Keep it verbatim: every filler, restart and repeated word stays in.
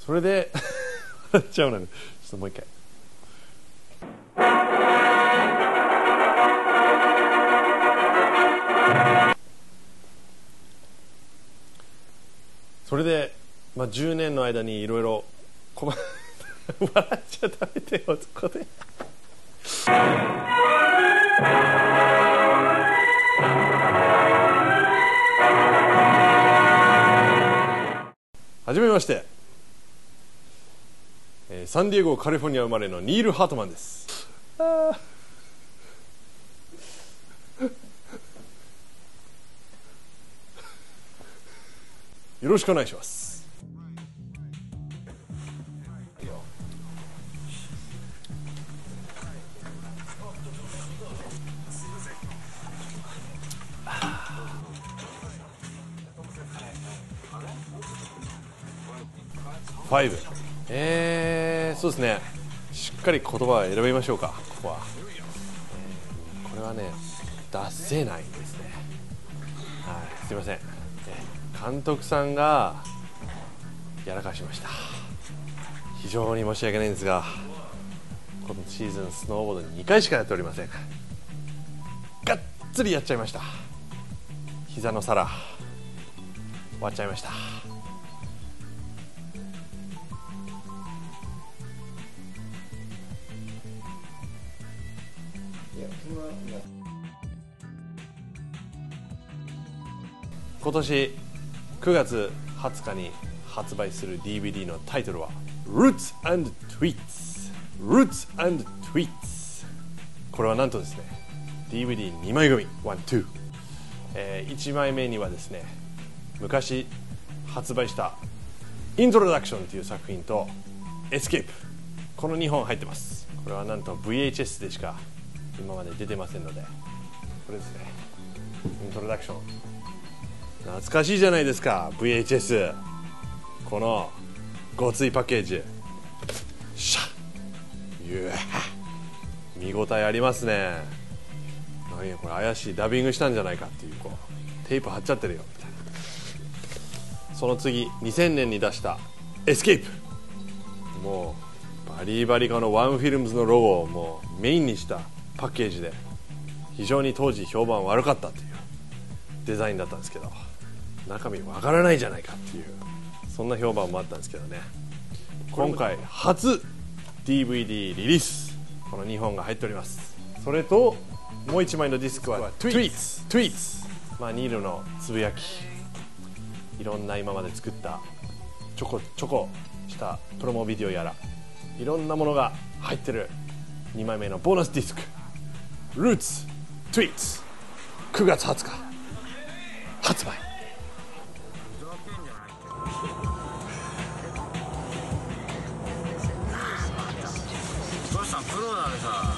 それで笑っちゃうので、ちょっともう一回。それで、まあ、じゅうねんの間にいろいろ笑っちゃダメだよ、そこで。はじめまして、えー、サンディエゴカリフォルニア生まれのニール・ハートマンです。よろしくお願いします。ファイブ、えー、そうですね、しっかり言葉を選びましょうか。ここは、えー、これはね、出せないですね。はい、すいません。監督さんがやらかしました。非常に申し訳ないんですが、今シーズンスノーボードににかいしかやっておりません。がっつりやっちゃいました。膝の皿割っちゃいました。今年くがつはつかに発売する ディーブイディー のタイトルは Roots and Tweets Roots and Tweets。 これはなんとですね、 ディーブイディーに 枚組ワン、ツー、えー、いちまいめにはですね、昔発売したイントロダクションという作品とエスケープ、このにほん入ってます。これはなんと ブイエイチエス でしか今まで出てませんので、これですね、イントロダクション懐かしいじゃないですか。 ブイエイチエス、 このごついパッケージ、シャッ、うわ見応えありますね。何やこれ、怪しい、ダビングしたんじゃないかっていう、こうテープ貼っちゃってるよみたいな。その次にせんねんに出したエスケープ、もうバリバリこのワンフィルムズのロゴをもうメインにしたパッケージで、非常に当時評判悪かったっていうデザインだったんですけど、中身わからないじゃないかっていう、そんな評判もあったんですけどね、今回初 ディーブイディー リリース、このにほんが入っております。それともういちまいのディスクは Tweets Tweets、 まあニールのつぶやき、いろんな今まで作ったちょこちょこしたプロモビデオやら、いろんなものが入ってるにまいめのボーナスディスク Roots Tweets、 くがつはつか発売。 どうしたん、プロなんでさ。